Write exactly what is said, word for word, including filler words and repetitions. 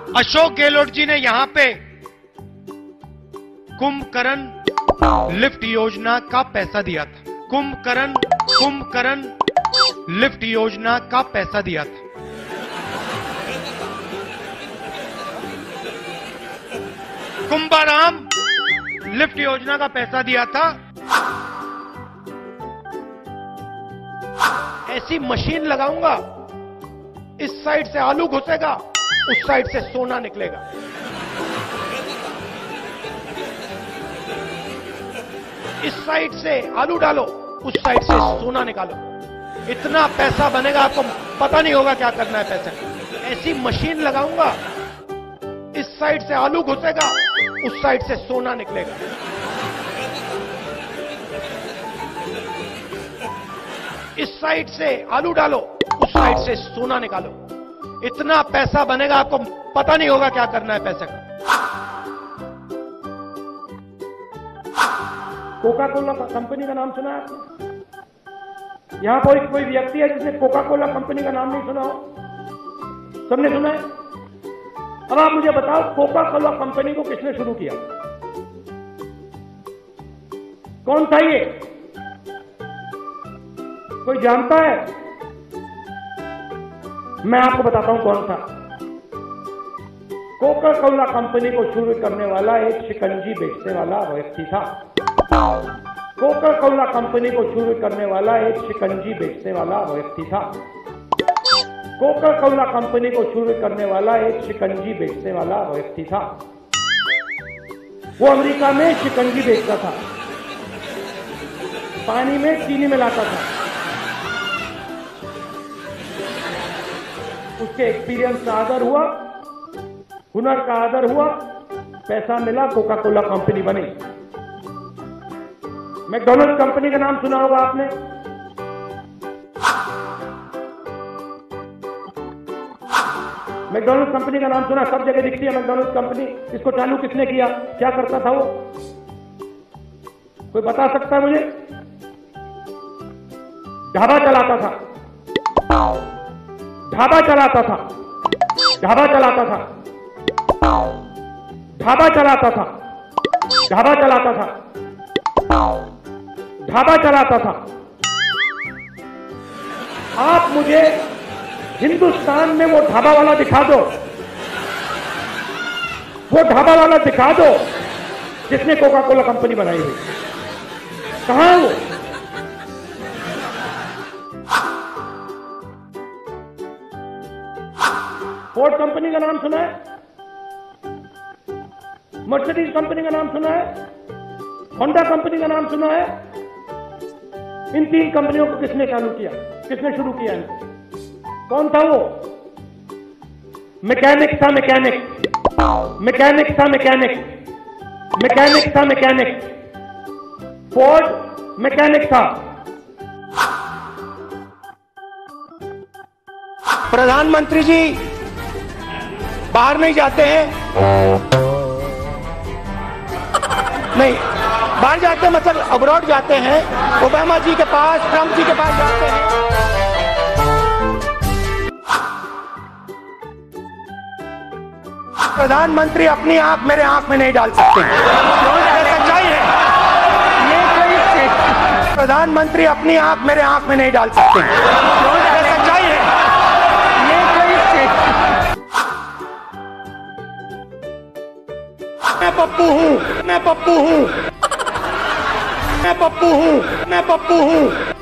अशोक गहलोत जी ने यहां पे कुंभकर्ण लिफ्ट योजना का पैसा दिया था। कुंभकर्ण कुंभकर्ण लिफ्ट योजना का पैसा दिया था। कुंभाराम लिफ्ट योजना का पैसा दिया था। ऐसी मशीन लगाऊंगा, इस साइड से आलू घुसेगा, उस साइड से सोना निकलेगा। इस साइड से आलू डालो, उस साइड से सोना निकालो। इतना पैसा बनेगा, आपको पता नहीं होगा क्या करना है पैसे। ऐसी मशीन लगाऊंगा, इस साइड से आलू घुसेगा, उस साइड से सोना निकलेगा। इस साइड से आलू डालो, उस साइड से सोना निकालो। इतना पैसा बनेगा, आपको पता नहीं होगा क्या करना है पैसे का। कोका कोला कंपनी का नाम सुना है आपने? यहां कोई कोई व्यक्ति है जिसने कोका कोला कंपनी का नाम नहीं सुना हो? सबने सुना है? अब आप मुझे बताओ, कोका कोला कंपनी को किसने शुरू किया? कौन था ये? कोई जानता है? मैं आपको बताता हूं कौन था। कोका कोला कंपनी को शुरू करने वाला एक शिकंजी बेचने वाला व्यक्ति था। कोका कोला कंपनी को शुरू करने वाला एक शिकंजी बेचने वाला व्यक्ति था। कोका कोला कंपनी को शुरू करने वाला एक शिकंजी बेचने वाला व्यक्ति था। वो अमेरिका में शिकंजी बेचता था, पानी में चीनी मिलाता था। उसके एक्सपीरियंस का आदर हुआ, हुनर का आदर हुआ, पैसा मिला, कोका कोला कंपनी बनी। मैकडॉनल्ड कंपनी का नाम सुना होगा आपने? मैकडॉनल्ड कंपनी का नाम सुना, सब जगह दिखती है मैकडॉनल्ड कंपनी। इसको चालू किसने किया? क्या करता था वो? कोई बता सकता है मुझे? ढाबा चलाता था, ढाबा चलाता था, ढाबा चलाता था, ढाबा चलाता था, ढाबा चलाता था, ढाबा चलाता था। आप मुझे हिंदुस्तान में वो ढाबा वाला दिखा दो, वो ढाबा वाला दिखा दो जिसने कोका कोला कंपनी बनाई हुई। कहां है वो? फोर्ड कंपनी का नाम सुना है? मर्सिडीज कंपनी का नाम सुना है? होंडा कंपनी का नाम सुना है? इन तीन कंपनियों को किसने चालू किया? किसने शुरू किया इनको? कौन था वो? मैकेनिक था, मैकेनिक, मैकेनिक था, मैकेनिक, मैकेनिक था, मैकेनिक। फोर्ड मैकेनिक था। प्रधानमंत्री जी बाहर नहीं जाते हैं, नहीं बाहर जाते हैं, मतलब अब्रॉड जाते हैं। ओबामा जी के पास, ट्रंप जी के पास जाते हैं। प्रधानमंत्री अपनी आंख मेरे आंख में नहीं डाल सकते। सच्चाई है ये। प्रधानमंत्री अपनी आंख मेरे आंख में नहीं डाल सकते। सच्चाई है ये। मैं पप्पू हूं, मैं पप्पू हूं, मैं पप्पू हूं, मैं पप्पू हूं।